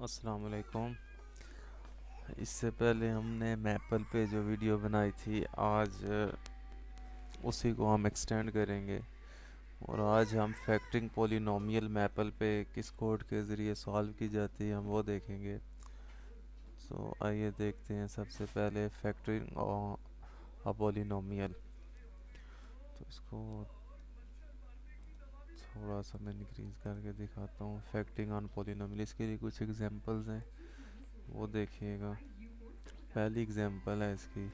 अस्सलाम वालेकुम। इससे पहले हमने मैपल पे जो वीडियो बनाई थी, आज उसी को हम एक्सटेंड करेंगे और आज हम फैक्टरिंग पॉलिनोमियल मैपल पे किस कोड के ज़रिए सॉल्व की जाती है हम वो देखेंगे। आइए देखते हैं। सबसे पहले फैक्टरिंग अ पॉलिनोमियल, तो इसको थोड़ा सा मैं इंक्रीज करके दिखाता हूँ। फैक्टरिंग ऑन पॉलिनोमियल, इसके लिए कुछ एग्जांपल्स हैं, वो देखिएगा। पहली एग्जांपल है इसकी,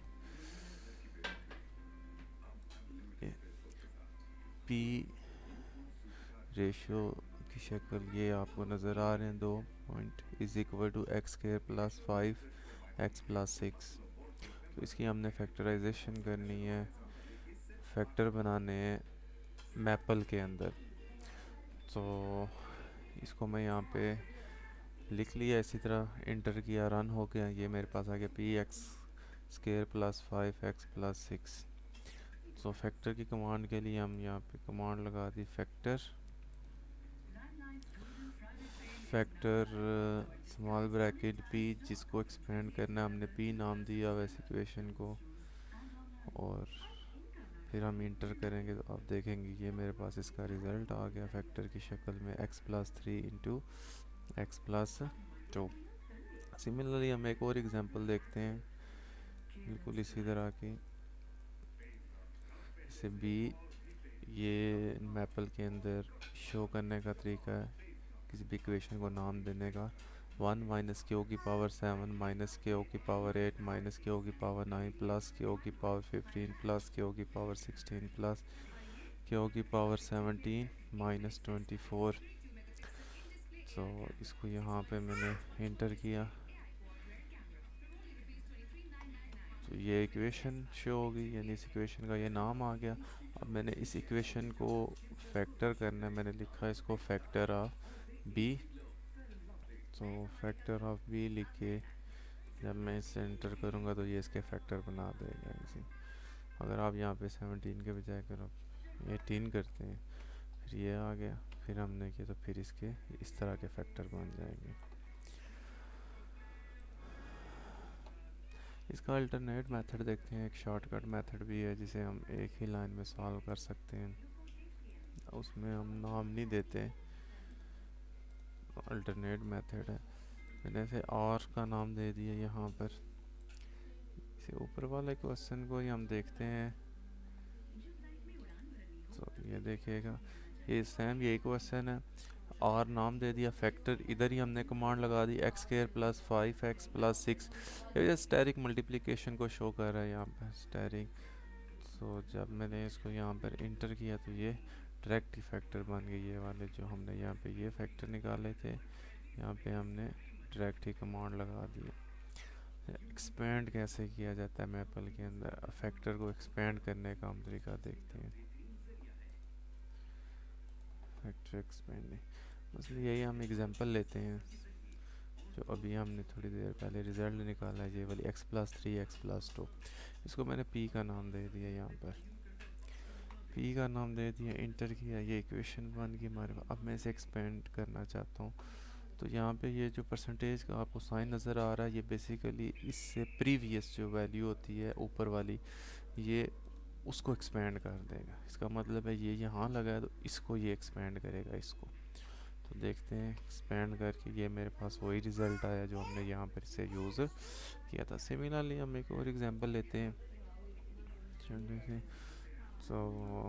पी रेशियो की शक्ल ये आपको नज़र आ रहे हैं। 2 point is equal to X square plus 5 x+6। तो इसकी हमने फैक्टराइजेशन करनी है, फैक्टर बनाने हैं मैपल के अंदर। तो इसको मैं यहाँ पे लिख लिया, इसी तरह इंटर किया, रन हो गया। ये मेरे पास आ गया P x square plus 5 x+6। तो फैक्टर की कमांड के लिए हम यहाँ पे कमांड लगा दी, फैक्टर स्मॉल ब्रैकेट पी, जिसको एक्सपेंड करना है हमने पी नाम दिया वैसे इक्वेशन को, और फिर हम इंटर करेंगे तो आप देखेंगे ये मेरे पास इसका रिज़ल्ट आ गया फैक्टर की शक्ल में, x+3 इंटू x+2। सिमिलरली हम एक और एग्जांपल देखते हैं बिल्कुल इसी तरह की। जैसे बी, ये मैपल के अंदर शो करने का तरीका है किसी भी इक्वेशन को नाम देने का। 1 माइनस क्यू की पावर 7 माइनस क्यू की पावर 8 माइनस क्यू की पावर 9 प्लस क्यू की पावर 15 प्लस क्यू की पावर 16 प्लस क्यू की पावर 17 माइनस 24। तो इसको यहाँ पे मैंने इंटर किया तो ये इक्वेशन शो होगी, यानी इस इक्वेशन का ये नाम आ गया। अब मैंने इस इक्वेशन को फैक्टर करना है, मैंने लिखा इसको फैक्टर ऑफ बी। तो फैक्टर ऑफ बी लिख के जब मैं इसे एंटर करूँगा तो ये इसके फैक्टर बना देगा इसी। अगर आप यहाँ पे 17 के बजाय अगर आप 18 करते हैं, फिर ये आ गया, फिर हमने किया तो फिर इसके इस तरह के फैक्टर बन जाएंगे। इसका अल्टरनेट मेथड देखते हैं। एक शॉर्टकट मेथड भी है जिसे हम एक ही लाइन में सॉल्व कर सकते हैं, उसमें हम नाम नहीं देते, अल्टरनेट मेथड है। मैंने इसे और का नाम दे दिया यहाँ पर। इसे ऊपर वाले क्वेश्चन को ही हम देखते हैं, तो ये देखिएगा ये सेम यही क्वेश्चन है, और नाम दे दिया फैक्टर। इधर ही हमने कमांड लगा दी एक्स स्क्वायर प्लस 5x+6। ये स्टेरिक मल्टीप्लिकेशन को शो कर रहा है यहाँ पर, स्टेरिक। तो जब मैंने इसको यहाँ पर इंटर किया तो ये डायरेक्ट ही फैक्टर बन गए। ये वाले जो हमने यहाँ पे ये फैक्टर निकाले थे, यहाँ पे हमने डायरेक्ट ही कमांड लगा दिया। एक्सपेंड कैसे किया जाता है मैपल के अंदर, फैक्टर को एक्सपेंड करने का हम तरीका देखते हैं। फैक्टर एक्सपेंड, इसलिए यही हम एग्जांपल लेते हैं जो अभी हमने थोड़ी देर पहले रिजल्ट निकाला है, ये वाली x+3 x+2। इसको मैंने p का नाम दे दिया, यहाँ पर p का नाम दे दिया, इंटर किया, ये इक्वेशन बन गई हमारे पास। अब मैं इसे एक्सपेंड करना चाहता हूँ, तो यहाँ पे ये जो परसेंटेज का आपको साइन नज़र आ रहा है, ये बेसिकली इससे प्रीवियस जो वैल्यू होती है ऊपर वाली, ये उसको एक्सपेंड कर देगा। इसका मतलब है ये यहाँ लगा है तो इसको ये एक्सपेंड करेगा इसको। तो देखते हैं एक्सपेंड करके, ये मेरे पास वही रिज़ल्ट आया जो हमने यहाँ पर इसे यूज़ किया था। सिमिलरली हम एक और एग्जांपल लेते हैं। देखें तो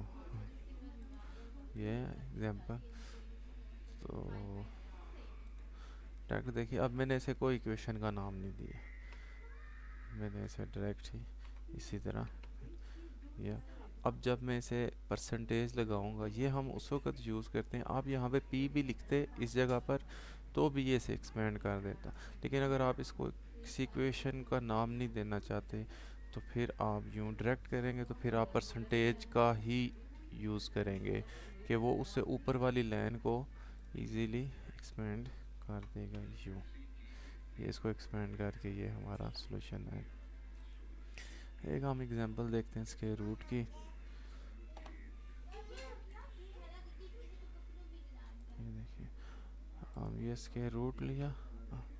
ये एग्जांपल, तो डायरेक्ट देखिए, अब मैंने इसे कोई इक्वेशन का नाम नहीं दिया, मैंने इसे डायरेक्ट ही इसी तरह या। अब जब मैं इसे परसेंटेज लगाऊंगा, ये हम उस वक्त यूज़ करते हैं। आप यहाँ पे पी भी लिखते इस जगह पर तो भी ये इसे एक्सपेंड कर देता, लेकिन अगर आप इसको किसी इक्वेशन का नाम नहीं देना चाहते तो फिर आप यूँ डायरेक्ट करेंगे, तो फिर आप परसेंटेज का ही यूज़ करेंगे कि वो उससे ऊपर वाली लाइन को ईज़िली एक्सपेंड कर देगा यूँ। ये इसको एक्सपेंड करके ये हमारा सॉल्यूशन है। एक हम एग्जांपल देखते हैं इसके रूट की। ये देखिए, हम ये इसके रूट लिया,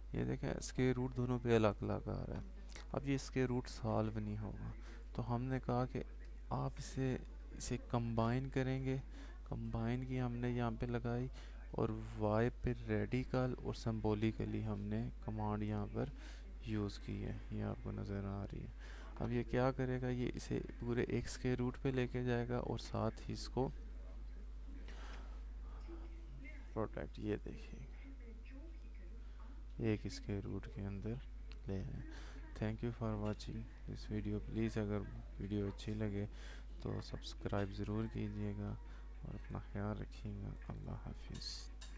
ये देखें स्क्वायर रूट दोनों पे अलग अलग आ रहा है। अब ये स्क्वायर रूट सॉल्व नहीं होगा, तो हमने कहा कि आप इसे इसे कंबाइन करेंगे। कंबाइन की हमने यहाँ पे लगाई, और y पे रेडिकल और सिंबॉलिकली हमने कमांड यहाँ पर यूज़ की है, ये आपको नज़र आ रही है। अब ये क्या करेगा, ये इसे पूरे एक स्क्वायर रूट पे लेके जाएगा और साथ ही इसको प्रोडक्ट, ये देखिए एक स्क्वायर रूट के अंदर ले आए। Thank you for watching this video. Please अगर वीडियो अच्छी लगे तो सब्सक्राइब ज़रूर कीजिएगा और अपना ख्याल रखिएगा। अल्लाह हाफिज़।